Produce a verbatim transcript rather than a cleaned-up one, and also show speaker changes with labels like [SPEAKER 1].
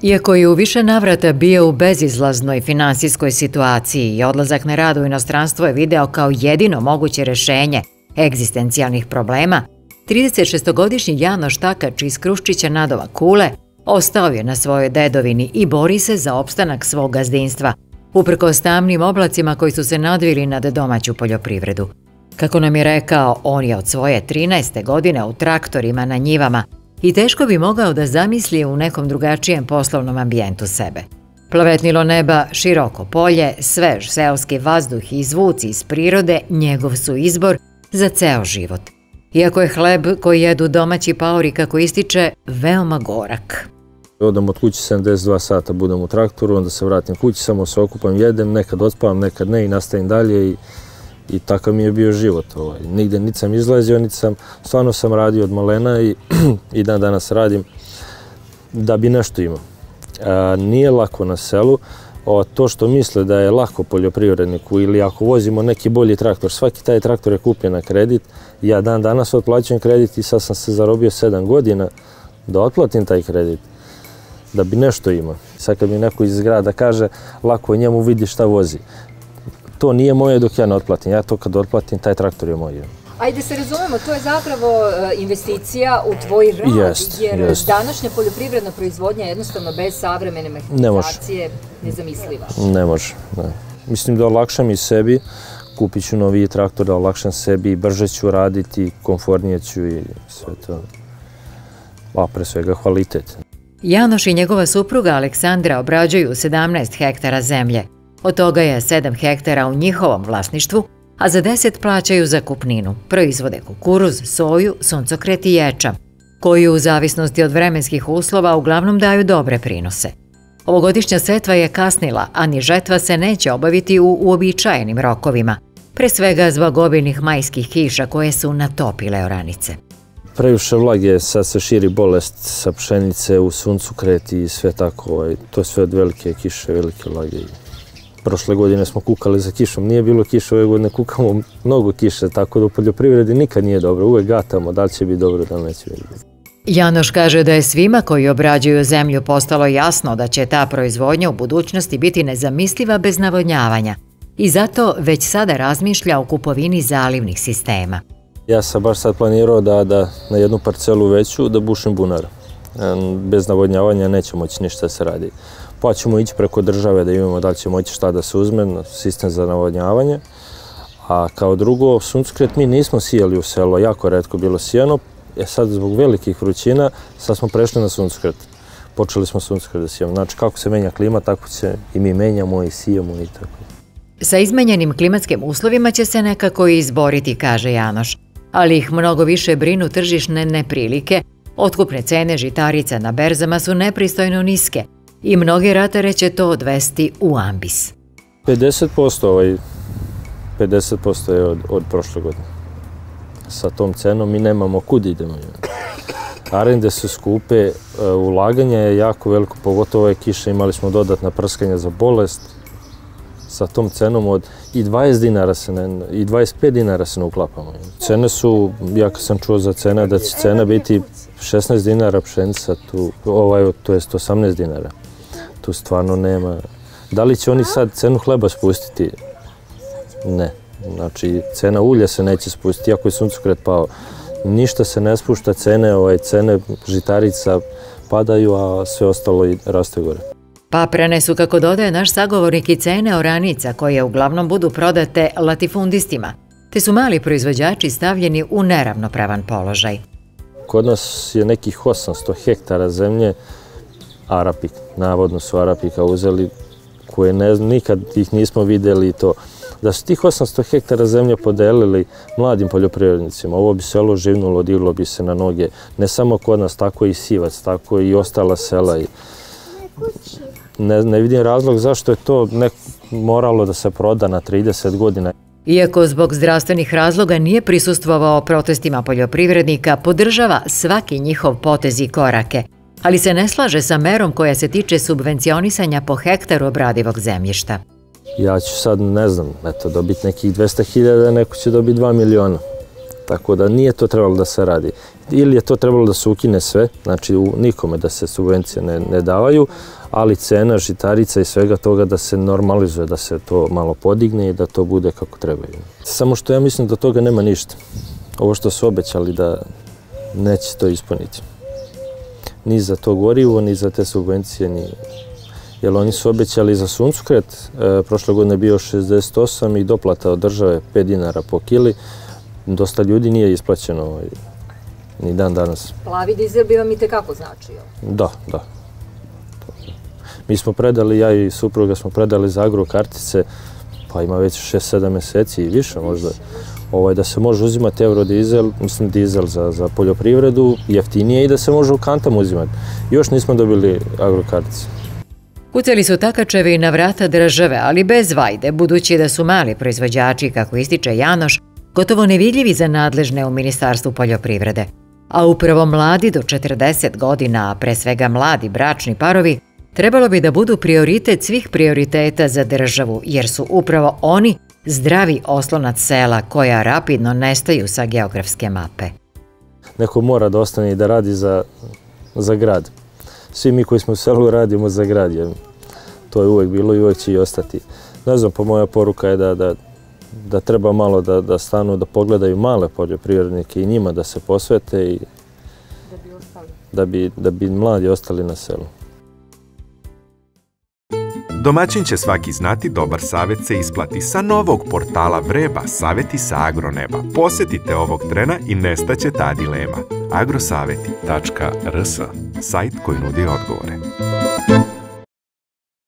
[SPEAKER 1] Iako je u više navrata bio u bezizlaznoj finansijskoj situaciji i odlazak na rad u inostranstvo je video kao jedino moguće rešenje egzistencijalnih problema, tridesetšestogodišnji Janoš Takač iz Kruščića Nadova Kule ostao je na svojoj dedovini i bori se za opstanak svog gazdinstva, uprkos tamnim oblacima koji su se nadvili nad domaću poljoprivredu. Kako nam je rekao, on je od svoje trinaeste godine u traktorima na njivama i teško bi mogao da zamisli u nekom drugačijem poslovnom ambijentu sebe. Plavetnilo neba, široko polje, svež seoski vazduh i zvuci iz prirode njegov su izbor za ceo život. Iako je hleb koji jedu domaći paori, kako ističe, veoma gorak.
[SPEAKER 2] Odam od kuće sedamdeset dva sata, budem u traktoru, onda se vratim kući, samo se okupam, jedem, nekad odspavam, nekad ne i nastavim dalje i, i takav mi je bio život. Ovaj. Nigde niti sam izlazio, niti sam, stvarno sam radio od malena i, i dan danas radim da bi nešto imao. A, nije lako na selu, o, to što misle da je lako poljoprivredniku ili ako vozimo neki bolji traktor, svaki taj traktor je kupljen na kredit, ja dan danas otplaćujem kredit i sad sam se zarobio sedam godina da otplatim taj kredit, da bi nešto imao. Sad kad mi neko iz grada kaže, lako je njemu vidi šta vozi. To nije moje dok ja ne otplatim, ja to kad otplatim, taj traktor je moj.
[SPEAKER 3] Ajde se razumemo, to je zapravo investicija u tvoj rad,
[SPEAKER 2] jest,
[SPEAKER 3] jer
[SPEAKER 2] jest.
[SPEAKER 3] današnja poljoprivredna proizvodnja je jednostavno bez savremene mehanizacije nezamisliva.
[SPEAKER 2] Ne može, ne. Mislim da olakšam i sebi, kupit ću noviji traktor, da olakšam sebi, brže ću raditi, komfornije ću i sve to. A pre svega kvalitet.
[SPEAKER 1] Janoš i njegova supruga Aleksandra obrađuju sedamnaest hektara zemlje. Od toga je sedam hektara u njihovom vlasništvu, a za deset plaćaju zakupninu. Proizvode kukuruz, soju, suncokret i ječam, koji u zavisnosti od vremenskih uslova uglavnom daju dobre prinose. Ovogodišnja setva je kasnila, a ni žetva se neće obaviti u uobičajenim rokovima, pre svega zbog obilnih majskih kiša koje su natopile oranice.
[SPEAKER 2] Previše vlage, sad se širi bolest sa pšenice u suncokret i sve tako. To je sve od velike kiše, velike vlage. Prošle godine smo kukali za kišom, nije bilo kiše, ove godine kukamo mnogo kiše, tako da u poljoprivredi nikad nije dobro, uvek gatamo da li će biti dobro, da li neće biti.
[SPEAKER 1] Janoš kaže da je svima koji obrađuju zemlju postalo jasno da će ta proizvodnja u budućnosti biti nezamisliva bez navodnjavanja i zato već sada razmišlja o kupovini zalivnih sistema.
[SPEAKER 2] Ja sam baš sad planirao da, da na jednu parcelu veću da bušim bunar. Bez navodnjavanja neće moći ništa da se radi. Pa ćemo ići preko države da imamo da li će moći šta da se uzme, sistem za navodnjavanje. A kao drugo, suncokret mi nismo sijali u selo, jako retko bilo sijano. E sad zbog velikih vrućina sad smo prešli na suncokret. Počeli smo suncokret da sijamo. Znači kako se menja klima, tako se i mi menjamo i sijemo i tako.
[SPEAKER 1] Sa izmenjenim klimatskim uslovima će se nekako i izboriti, kaže Janoš. Ali ih mnogo više brinu tržišne neprilike, otkupne cene žitarica na berzama su nepristojno niske i mnoge ratare će to odvesti u ambis.
[SPEAKER 2] pedeset posto, ovaj, pedeset posto je od, od prošle godine. Sa tom cenom mi nemamo kud idemo. Arende su skupe, ulaganje je jako veliko, pogotovo ove kiše, imali smo dodatna prskanja za bolest. Sa tom cenom od i dvadeset dinara se ne, i dvadeset pet dinara se ne uklapamo. Cene su, ja kad sam čuo za cena, da će cena biti šesnaest dinara pšenica, tu, ovaj, to jest osamnaest dinara. Tu stvarno nema. Da li će oni sad cenu hleba spustiti? Ne. Znači, cena ulja se neće spustiti, iako je suncokret pao. Ništa se ne spušta, cene, ovaj, cene žitarica padaju, a sve ostalo i raste gore.
[SPEAKER 1] Paprene su, kako dodaje naš sagovornik, i cene oranica koje uglavnom budu prodate latifundistima, te su mali proizvođači stavljeni u neravnopravan položaj.
[SPEAKER 2] Kod nas je nekih osamsto hektara zemlje Arapik, navodno su Arapika uzeli, koje ne, nikad ih nismo vidjeli i to. Da su tih osamsto hektara zemlje podelili mladim poljoprivrednicima, ovo bi selo živnulo, diglo bi se na noge, ne samo kod nas, tako i Sivac, tako i ostala sela. I ne, ne vidim razlog zašto je to nek moralo da se proda na trideset godina.
[SPEAKER 1] Iako zbog zdravstvenih razloga nije prisustvovao protestima poljoprivrednika, podržava svaki njihov potez i korake, ali se ne slaže sa merom koja se tiče subvencionisanja po hektaru obradivog zemljišta.
[SPEAKER 2] Ja ću sad, ne znam, eto, dobiti nekih dvesta hiljada, neko će dobiti dva miliona. Tako da nije to trebalo da se radi. Ili je to trebalo da se ukine sve, znači nikome da se subvencije ne, ne davaju, ali cena žitarica i svega toga da se normalizuje, da se to malo podigne i da to bude kako treba. Samo što ja mislim da toga nema ništa. Ovo što su obećali da neće to ispuniti. Ni za to gorivo, ni za te subvencije, ni... Jer oni su obećali za suncokret, e, prošle godine je bio šezdeset osam i doplata od države pet dinara po kili. Dosta ljudi nije isplaćeno ovaj, ni dan danas.
[SPEAKER 3] Plavi dizel bi vam i tekako značio?
[SPEAKER 2] Da, da. Mi smo predali, ja i supruga smo predali za agrokartice, pa ima već šest sedam meseci i više možda. Ovaj, da se može uzimati eurodizel, mislim dizel za, za poljoprivredu, jeftinije i da se može u kantama uzimati. Još nismo dobili agrokartice.
[SPEAKER 1] Kucali su takačevi na vrata države, ali bez vajde, budući da su mali proizvođači, kako ističe Janoš, gotovo nevidljivi za nadležne u Ministarstvu poljoprivrede. A upravo mladi do četrdeset godina, a pre svega mladi bračni parovi, trebalo bi da budu prioritet svih prioriteta za državu, jer su upravo oni zdravi oslonac sela koja rapidno nestaju sa geografske mape.
[SPEAKER 2] Neko mora da ostane i da radi za, za grad. Svi mi koji smo u selu radimo za grad, jer to je uvek bilo i uvek će i ostati. Ne znam, pa moja poruka je da, da, da treba malo da, da stanu, da pogledaju male poljoprivrednike i njima da se posvete i
[SPEAKER 3] da bi, ostali.
[SPEAKER 2] Da, bi, da bi mladi ostali na selu.
[SPEAKER 4] Domaćin će svaki znati, dobar savjet se isplati. Sa novog portala Vreba, savjeti sa agroneba. Posjetite ovog trena i nestaće ta dilema. agrosaveti tačka rs, sajt koji nudi odgovore.